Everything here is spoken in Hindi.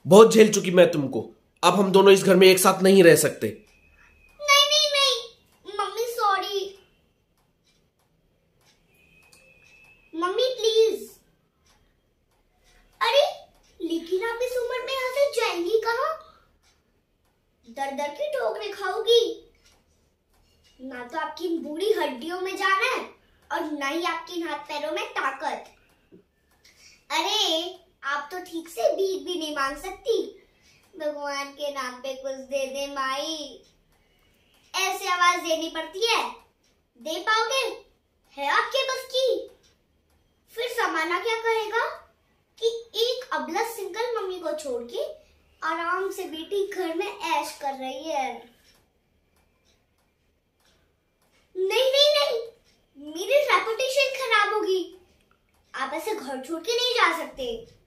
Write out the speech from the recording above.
बहुत झेल चुकी मैं तुमको। अब हम दोनों इस घर में एक साथ नहीं रह सकते। नहीं नहीं नहीं मम्मी, सॉरी मम्मी, प्लीज। अरे लेकिन आप इस उम्र में यहाँ से जाएंगी कहाँ? दर दर की ठोकरें खाओगी। ना तो आपकी इन बूढ़ी हड्डियों में जान है और ना ही आपके इन हाथ पैरों में ताकत। अरे आप तो ठीक से भीख भी नहीं मांग सकती। भगवान के नाम पे कुछ दे दे माई। ऐसे आवाज देनी पड़ती है। दे पाओगे? है आपके बस की? फिर समाना क्या कहेगा कि एक अबला सिंगल मम्मी को छोड़ के आराम से बेटी घर में ऐश कर रही है। नहीं नहीं नहीं, मेरी रेपुटेशन खराब होगी। आप ऐसे घर छोड़ के नहीं जा सकते।